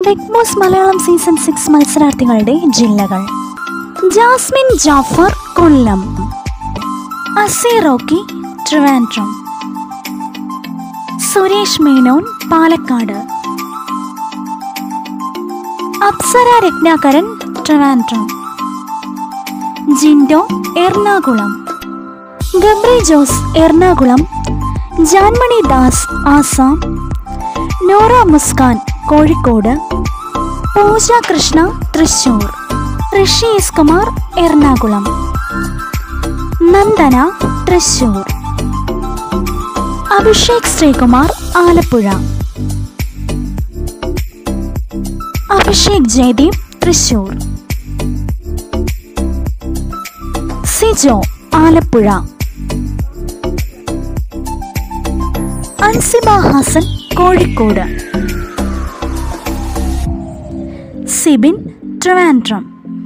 Big boss Malayalam season 6 മത്സരാർത്ഥികളുടെ ജില്ലകൾ: Jasmine Jaffar Kollam, Asi Rocky Trivandrum, Suresh Menon Palakkad, Apsara Rathnakaran Trivandrum, Jinto Ernakulam, Gabri Jose Ernakulam, Janmoni Das Assam, Nora Muskan Kozhikode, Pooja Krishna Thrissur, Rishi S Kumar Ernakulam, Nandana Thrissur, Abhishek Sreekumar Alappuzha, Abhishek Jayadeep Thrissur, Sijo Alappuzha, Ansiba Hassan Kozhikode, Sibin Trivandrum,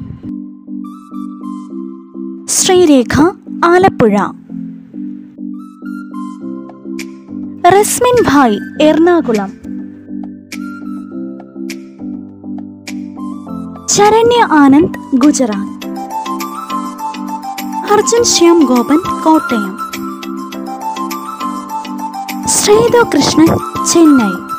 Sreerekha Alappuzha, Resmin Bhai Ernakulam, Saranya Anand Gujarat, Arjun Shyam Gopan Kottayam, Sreedhu Krishnan Chennai.